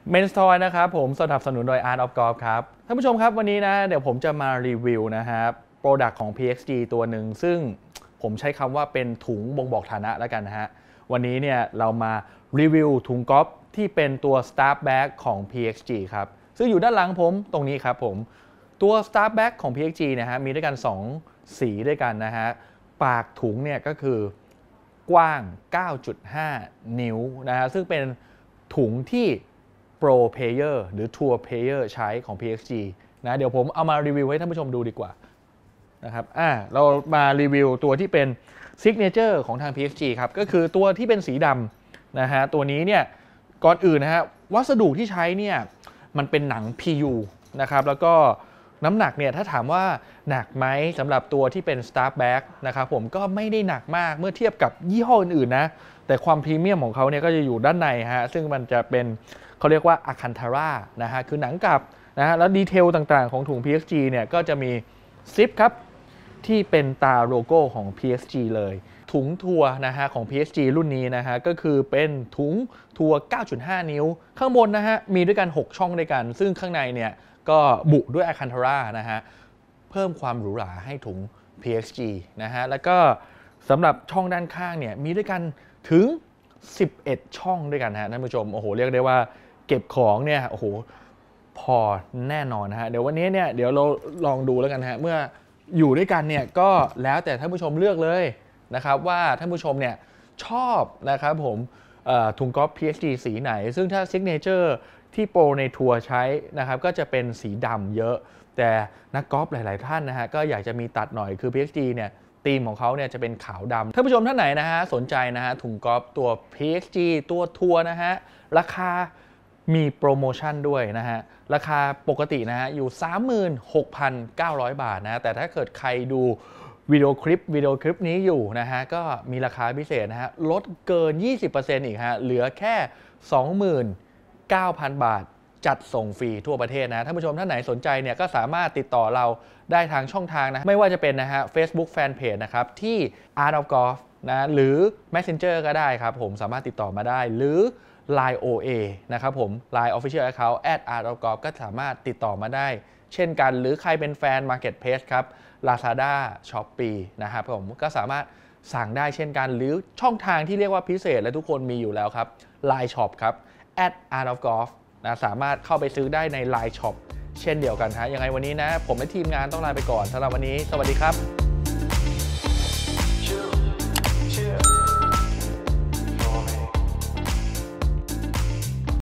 เมนสทอยนะครับผมสนับสนุนโดย Art of Golf ครับท่านผู้ชมครับวันนี้นะเดี๋ยวผมจะมารีวิวนะครับโปรดักต์ของ PXG ตัวหนึ่งซึ่งผมใช้คำว่าเป็นถุงบ่งบอกฐานะแล้วกันนะฮะวันนี้เนี่ยเรามารีวิวถุงกอล์ฟที่เป็นตัว Start Bag ของ PXG ครับซึ่งอยู่ด้านหลังผมตรงนี้ครับผมตัว Start Bag ของ PXG นะฮะมีด้วยกัน2สีด้วยกันนะฮะปากถุงเนี่ยก็คือกว้าง 9.5 นิ้วนะฮะซึ่งเป็นถุงที่Pro Player หรือ Tour Player ใช้ของ PXG นะเดี๋ยวผมเอามารีวิวให้ท่านผู้ชมดูดีกว่านะครับเรามารีวิวตัวที่เป็น Signature ของทาง PXG ครับก็คือตัวที่เป็นสีดำนะฮะตัวนี้เนี่ยก่อนอื่นนะฮะวัสดุที่ใช้เนี่ยมันเป็นหนัง PU นะครับแล้วก็น้ำหนักเนี่ยถ้าถามว่าหนักไหมสำหรับตัวที่เป็น Start Bag นะครับผมก็ไม่ได้หนักมากเมื่อเทียบกับยี่ห้ออื่นๆนะแต่ความพรีเมียมของเขาเนี่ยก็จะอยู่ด้านในฮะซึ่งมันจะเป็นเขาเรียกว่าอะคันทาร่านะฮะคือหนังกลับนะฮะแล้วดีเทลต่างๆของถุง PXG เนี่ยก็จะมีซิปครับที่เป็นตาโลโก้ของ PXG เลยถุงทัวร์นะฮะของ PXG รุ่นนี้นะฮะก็คือเป็นถุงทัวร์ 9.5 นิ้วข้างบนนะฮะมีด้วยกัน 6 ช่องด้วยกันซึ่งข้างในเนี่ยก็บุด้วยอะคันทาร่านะฮะเพิ่มความหรูหราให้ถุง PXG นะฮะแล้วก็สำหรับช่องด้านข้างเนี่ยมีด้วยกันถึง11 ช่องด้วยกันฮะท่านผู้ชมโอ้โหเรียกได้ว่าเก็บของเนี่ยโอ้โหพอแน่นอนนะฮะเดี๋ยววันนี้เนี่ยเดี๋ยวเราลองดูแล้วกันฮะเมื่ออยู่ด้วยกันเนี่ยก็แล้วแต่ท่านผู้ชมเลือกเลยนะครับว่าท่านผู้ชมเนี่ยชอบนะครับผมถุงกอล์ฟ PXG สีไหนซึ่งถ้า Signature ที่โปรในทัวร์ใช้นะครับก็จะเป็นสีดำเยอะแต่นักกอล์ฟหลายๆท่านนะฮะก็อยากจะมีตัดหน่อยคือ PXG เนี่ยธีมของเขาเนี่ยจะเป็นขาวดำท่านผู้ชมท่านไหนนะฮะสนใจนะฮะถุงกอล์ฟตัว PXG ตัวทัวร์นะฮะราคามีโปรโมชั่นด้วยนะฮะราคาปกตินะฮะอยู่ 36,900 บาทนะแต่ถ้าเกิดใครดูวิดีโอคลิปนี้อยู่นะฮะก็มีราคาพิเศษนะฮะลดเกิน 20% อีกฮะเหลือแค่ 29,000 บาทจัดส่งฟรีทั่วประเทศนะท่านผู้ชมท่านไหนสนใจเนี่ยก็สามารถติดต่อเราได้ทางช่องทางนะไม่ว่าจะเป็นนะฮะ Facebook Fanpage นะครับที่ Art of Golf นะหรือ Messenger ก็ได้ครับผมสามารถติดต่อมาได้หรือ Line OA นะครับผม Line Official Account @artofgolf ก็สามารถติดต่อมาได้เช่นกันหรือใครเป็นแฟน Marketplace ครับ Lazada Shopee นะครับผมก็สามารถสั่งได้เช่นกันหรือช่องทางที่เรียกว่าพิเศษและทุกคนมีอยู่แล้วครับ Line Shop ครับ @artofgolf นะสามารถเข้าไปซื้อได้ใน Line Shop เช่นเดียวกันฮะยังไงวันนี้นะผมและทีมงานต้องลาไปก่อนสำหรับวันนี้สวัสดีครับ